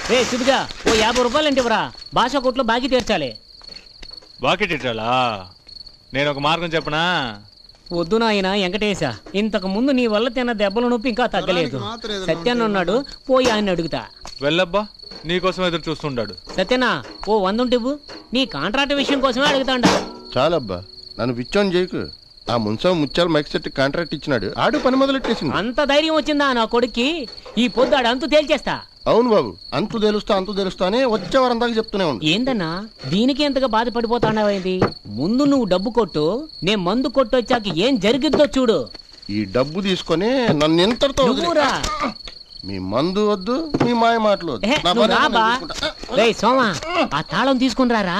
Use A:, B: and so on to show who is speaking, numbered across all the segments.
A: రే సిద్ధిగా ఓ 50 రూపాయలు అంటే ఇవ్వరా, భాష కొట్లో బాకీ తీర్చాలి.
B: బాకీ తీర్చాలా? నేను ఒక మార్గం చెప్పనా?
A: వద్దు నాయన వెంకటేశ, ఇంతకు ముందు నీ వల్ల తిన్న దెబ్బల నొప్పి ఇంకా తగ్గలేదు. సత్యాన్న ఉన్నాడు, పోయి ఆయన అడుగుతా.
B: వెళ్ళబ్బా, నీకోసం ఎదురు చూస్తుంటాడు.
A: సత్యనా ఓ 100 ఉంటే నీ కాంట్రాక్ట్ విషయం కోసమే అడుగుతాండా.
C: చాలబ్బా, నన్ను పిచ్చోని చేయకు. ఆ ముత్యాలు మైక్ సెట్ కాంట్రాక్ట్ ఇచ్చినాడు, ఆడు పని మొదలెట్టేసింది.
A: అంత ధైర్యం వచ్చిందా నా కొడుక్కి? ఈ పొద్దాడు అంతు తేల్చేస్తా.
C: అవును బాబు, అంతు తెలుస్తా అని వచ్చే వారం దాకా చెప్తూనే ఉంది.
A: ఏందన్నా దీనికి ఎంతగా బాధపడిపోతాండావేంది? ముందు నువ్వు డబ్బు కొట్టు, నేను మందు కొట్టొచ్చాక ఏం జరిగిద్దో చూడు.
C: ఈ డబ్బు తీసుకొని నన్ను ఎంతటితో మీ మందు వద్దు, మీ మాయ మాటలు వద్దు.
A: సోమా ఆ తాళం తీసుకుని రారా.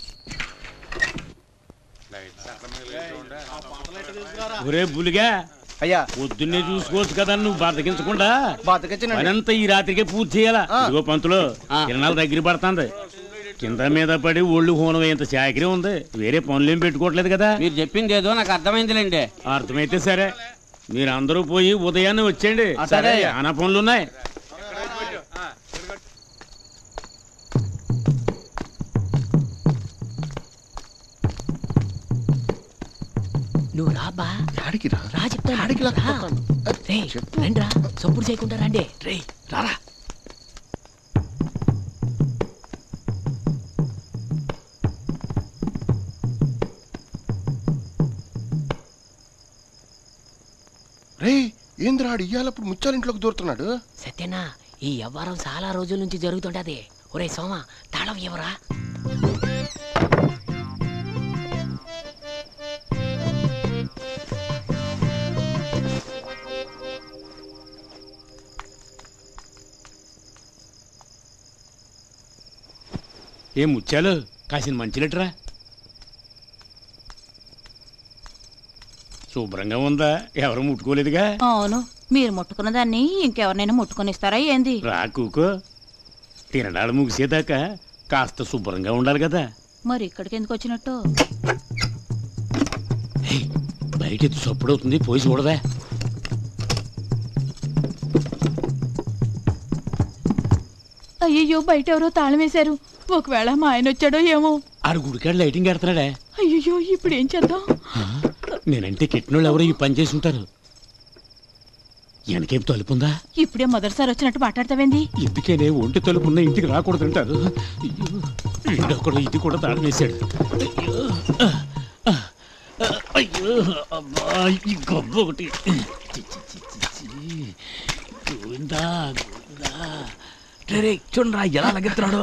D: ఒరే బులిగా
E: అయ్యా,
D: పొద్దున్నే చూసుకోవచ్చు కదా, నువ్వు బతకించకుండా పనంతా ఈ రాత్రికే పూర్తి చేయాలా. ఇదిగో పంతులు, కిరణాలు దగ్గర పడుతుంది. కింద మీద పడి ఒళ్ళు హోనం అయ్యేంత చాకరీ ఉంది, వేరే పనులేం పెట్టుకోవట్లేదు కదా.
E: మీరు చెప్పింది ఏదో నాకు అర్థమైందిలేండి.
D: అర్థమైతే సరే, మీరు అందరూ పోయి ఉదయాన్నే వచ్చేయండి.
E: సరే,
D: చాలా పనులున్నాయి.
A: నువ్వు రాబా, రా చెప్తాను. రండిరా, సప్పుడు చేయకుండా రండి. రే రారా.
C: రే ఏంద్రాడు ఇయ్యాలప్పుడు ముత్యాలింట్లోకి దూరుతున్నాడు.
A: సత్యనా ఈ వ్యవహారం చాలా రోజుల నుంచి జరుగుతుంటది. ఒరే సోమ తాళం ఎవరా?
D: ఏం ముత్యాలు, కాసిన మంచి లెటరా. శుభ్రంగా ఉందా? ఎవరు ముట్టుకోలేదుగా.
F: అవును, మీరు ముట్టుకున్న దాన్ని ఇంకెవరినైనా ముట్టుకొనిస్తారా ఏంది?
D: రాకూకో, తినడాలు ముగిసేదాకా కాస్త శుభ్రంగా ఉండాలి కదా.
F: మరి ఇక్కడికి ఎందుకు వచ్చినట్టు?
D: బయట ఎత్తు చప్పుడవుతుంది, పోయి చూడదా.
F: అయ్యయ్యో, బయట ఎవరో తాళం వేశారు. ఒకవేళ మా ఆయన వచ్చాడో ఏమో.
D: ఆడు గుడికాడు లైటింగ్ ఎడతాడా?
F: అయ్యయ్యో, ఇప్పుడు ఏం చేద్దాం?
D: నేనంటే కిట్టినోళ్ళు ఎవరో ఈ పని చేసి ఉంటారు. వెనకేం తలుపుందా?
F: ఇప్పుడే మొదటిసారి వచ్చినట్టు మాట్లాడతావేంది?
D: ఇందుకేనే ఒంటి తలుపున్న ఇంటికి రాకూడదంటారు. ఇంకొకడు ఇది కూడా తాళం వేశాడు. అయ్యో అబ్బా, ఈ గబ్బు ఒకటి. గోవిందా గోవిందా. చూడరా ఎలా లగెత్తున్నాడు.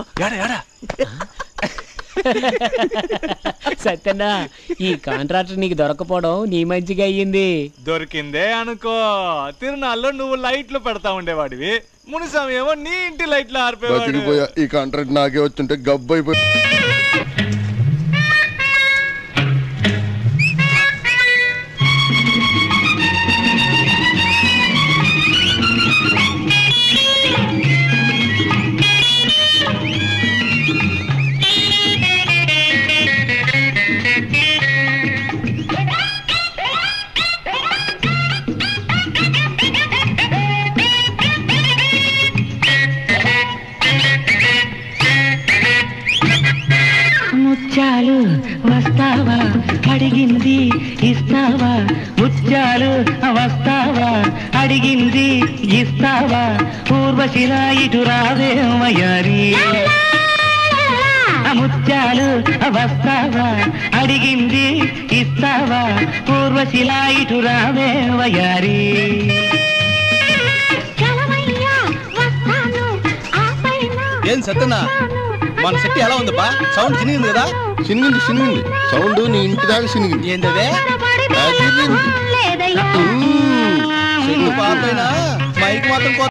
A: సత్యన్నా ఈ కాంట్రాక్టర్ నీకు దొరకపోవడం నీ మంచిగా అయ్యింది.
B: దొరికిందే అనుకో, తిరునాళ్ళలో నువ్వు లైట్లు పెడతా ఉండేవాడివి, మునిసామి ఏమో నీ ఇంటి లైట్లు ఆరిపోయాడు.
C: ఈ కాంట్రాక్ట్ నాకే వచ్చుంటే గబ్బు అయిపోయి.
G: ముత్యాలు వస్తావా, అడిగింది ఇస్తావా. ముత్యాలు వస్తావా, అడిగింది ఇస్తావా. పూర్వశిలా ఇటు రావే వయారి. ముత్యాలు వస్తావా, అడిగింది ఇస్తావా. పూర్వశిలా ఇటు రావే వయారి.
E: ఏం సత్యనా, మన సెట్ ఎలా ఉంది బా? సౌండ్ చినిగింది కదా?
C: చినిగింది సౌండ్ నీ ఇంటి దాకా చినిగింది.
E: ఏంటదే మైక్ మాత్రం